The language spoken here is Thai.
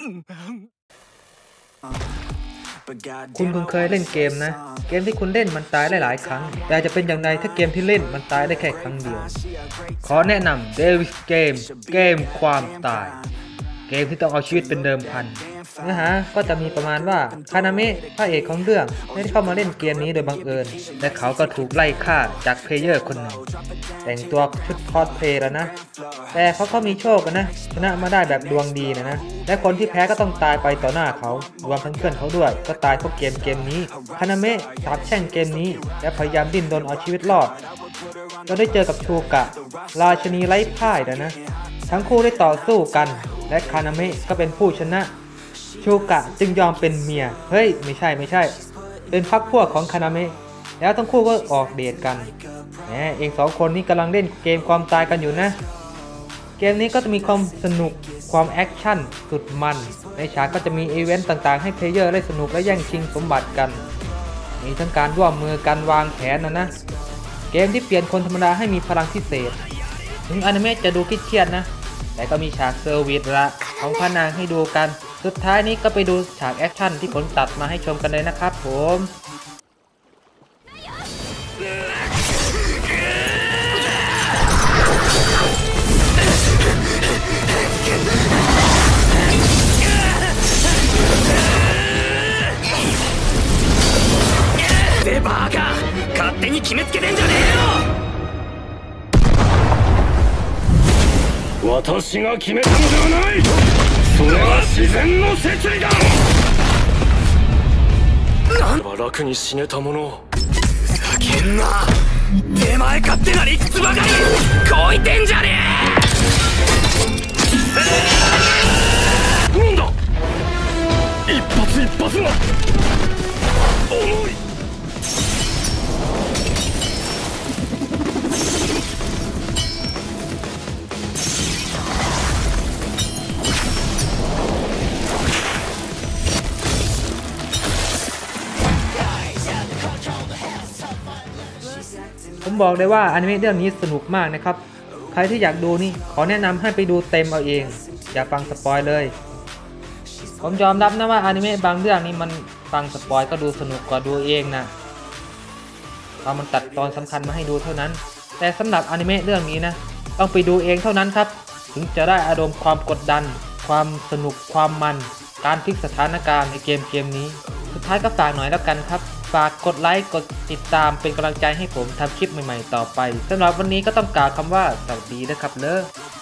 คุณคงเคยเล่นเกมนะเกมที่คุณเล่นมันตายได้หลายครั้งแต่จะเป็นอย่างไรถ้าเกมที่เล่นมันตายได้แค่ครั้งเดียวขอแนะนำ Devil's Game เกมความตายเกมที่ต้องเอาชีวิตเป็นเดิมพันเนื้อหาก็จะมีประมาณว่าคานาเมะพระเอกของเรื่องได้เข้ามาเล่นเกมนี้โดยบังเอิญและเขาก็ถูกไล่ฆ่าจากเพลเยอร์คนหนึ่งแต่งตัวชุดคอสเพลย์แล้วนะแต่เขาก็มีโชคนะชนะมาได้แบบดวงดีนะและคนที่แพ้ก็ต้องตายไปต่อหน้าเขารวมทั้งเพื่อนเขาด้วยก็ตายเพราะเกมนี้คานาเมะสาบแช่งเกมนี้และพยายามดิ้นรนเอาชีวิตรอดเราได้เจอกับชูกะราชินีไร้พ่ายนะทั้งคู่ได้ต่อสู้กันและคานาเมะก็เป็นผู้ชนะชูกะจึงยอมเป็นเมียเฮ้ยไม่ใช่เป็นพรรคพวกของคานาเมะแล้วทั้งคู่ก็ออกเดทกันเองสองคนนี้กำลังเล่นเกมความตายกันอยู่นะเกมนี้ก็จะมีความสนุกความแอคชั่นสุดมันในฉากก็จะมีอีเวนต์ต่างๆให้เพลเยอร์ได้สนุกและแย่งชิงสมบัติกันมีทั้งการร่วมมือกันวางแผนนะเกมที่เปลี่ยนคนธรรมดาให้มีพลังพิเศษถึงอนิเมะจะดูเครียดนะแต่ก็มีฉากเซอร์วิสละของพระนางให้ดูกันสุดท้ายนี้ก็ไปดูฉากแอคชั่นที่ผมตัดมาให้ชมกันเลยนะครับผมバカ勝手に決めつけてんじゃねえよ私が決めたのではないそれは自然の摂理だなんは楽に死ねたものをふざけんな手前勝手な理屈ばかりこいてんじゃねえなんだ一発一発が重いผมบอกเลยว่าอนิเมะเรื่องนี้สนุกมากนะครับใครที่อยากดูนี่ขอแนะนำให้ไปดูเต็มเอาเองอย่าฟังสปอยเลยผมยอมรับนะว่าอนิเมะบางเรื่องนี่มันฟังสปอยก็ดูสนุกกว่าดูเองนะเพราะมันตัดตอนสำคัญมาให้ดูเท่านั้นแต่สำหรับอนิเมะเรื่องนี้นะต้องไปดูเองเท่านั้นครับถึงจะได้อารมณ์ความกดดันความสนุกความมันการพลิกสถานการณ์ในเกมนี้สุดท้ายก็ฝากหน่อยแล้วกันครับฝากกดไลค์กดติดตามเป็นกำลังใจให้ผมทำคลิปใหม่ๆต่อไปสำหรับวันนี้ก็ต้องกล่าวคำว่าสวัสดีนะครับ